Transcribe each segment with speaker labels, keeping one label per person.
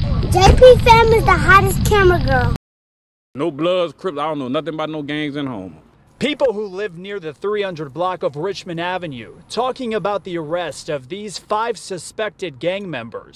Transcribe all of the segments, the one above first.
Speaker 1: JP Fam is the hottest camera girl.
Speaker 2: No Bloods, Crips, I don't know nothing about no gangs in home.
Speaker 3: People who live near the 300 block of Richmond Avenue talking about the arrest of these 5 suspected gang members.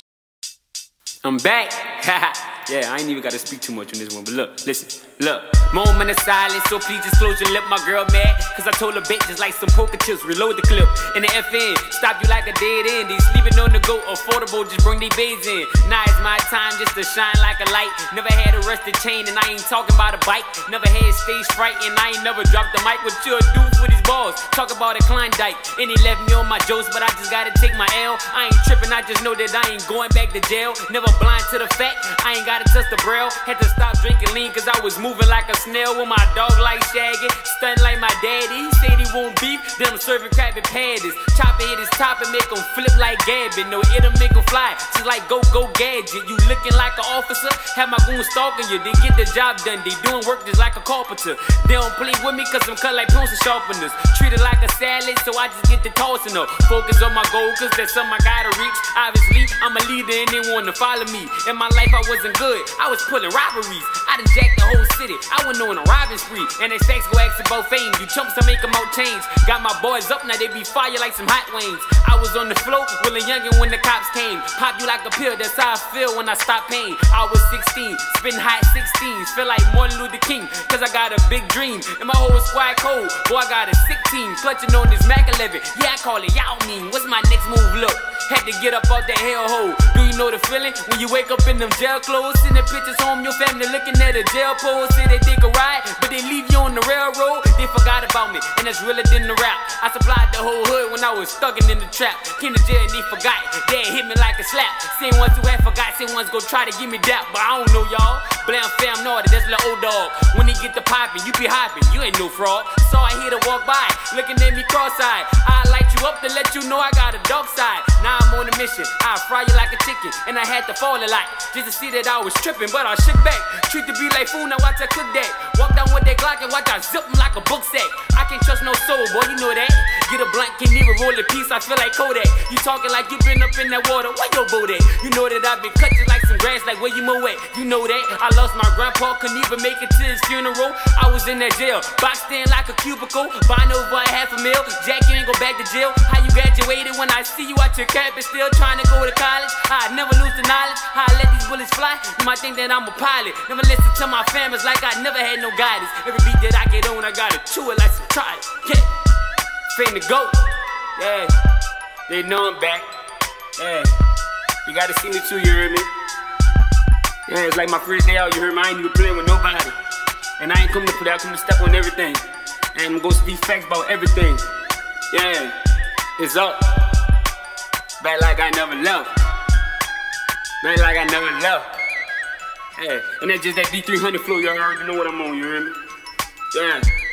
Speaker 4: I'm back. Yeah, I ain't even got to speak too much on this one, but look, listen, look. Moment of silence, so please just close your lip. My girl mad, cause I told her bitch just like some poker chips. Reload the clip in the FN, stop you like a dead end. They sleeping on the go, affordable, just bring they babes in. Now it's my time just to shine like a light. Never had a rusted chain and I ain't talking about a bike. Never had stage fright and I ain't never dropped the mic. What you'll do for these balls? Talk about a Klondike. And he left me on my jokes, but I just gotta take my L. I ain't tripping, I just know that I ain't going back to jail. Never blind to the fact, I ain't gotta touch the braille. Had to stop drinking lean cause I was moving like a snail with my dog like Shaggy, stunting like my daddy. He said he won't beef, then I'm serving Krabby Patties. Chopper hit his top and make him flip like Gabby. No, it'll make him fly, just like go gadget. You looking like an officer, have my goons stalking you. They get the job done, they doing work just like a carpenter. They don't play with me cause I'm cut like pencil sharpeners. Treated like a salad, so I just get the tossing up. Focus on my goal cause that's something I gotta reach. Obviously, I'm a leader and they wanna follow me. In my life I wasn't good, I was pulling robberies. I done jacked the whole city, I went on a robbing spree. And they stacks go ask about fame, you chumps to make them out change. Got my boys up, now they be fire like some hot wings. I was on the floor, with a youngin' when the cops came. Pop you like a pill, that's how I feel when I stop pain. I was 16, spitting hot 16s. Feel like Martin Luther King, cause I got a big dream. And my whole squad cold, boy I got a sick team. Clutching on this Mac 11, yeah I call it y'all mean. What's my next move look? Had to get up out that hellhole. Do you know the feeling? When you wake up in them jail clothes, sending pictures home, your family looking at a jail pose. Say they dig a ride, but they leave you on the railroad. They forgot about me, and that's realer than the rap. I supplied the whole hood when I was stuck in the trap. Came to jail and they forgot, they hit me like a slap. Same ones who had forgot, same ones go try to give me that. But I don't know y'all, Blam Fam naughty, that's little old dog. When he get the poppin', you be hoppin', you ain't no fraud. So I hear to walk by, looking at me cross-eyed. I light you up to let you know I got a dark side. Now I'm on a mission, I fry you like a chicken. And I had to fall a lot, just to see that I was tripping. But I shook back, treat the beat like food, now watch I cook that. Walk down with that Glock and watch I zip him like a book sack. I can't trust no soul, boy, you know that. Get a blunt, can't even roll a piece, I feel like Kodak. You talking like you been up in that water, where your boat at? You know that I've been cut just like some grass, like where you mow at. You know that, I lost my grandpa, couldn't even make it to his funeral. I was in that jail, boxed in like a cubicle. Buying over $500,000, Jack, you ain't go back to jail. How you graduated when I see you at your campus still trying to go to college? I never lose the knowledge, how I let these bullets fly. You might think that I'm a pilot, never listen to my fam, it's like I never had no guidance. Every beat that I get on, I gotta chew it like some trial. Yeah, finna go. Yeah, they know I'm back. Yeah, you gotta see me too, you heard me? Yeah, it's like my first day out, you heard me? I ain't even playing with nobody. And I ain't come to play, I come to step on everything. And I'm gonna speak facts about everything. Yeah, it's up. Back like I never left. Back like I never left. Yeah, and that's just that D300 flow, you already know what I'm on, you hear me? Yeah.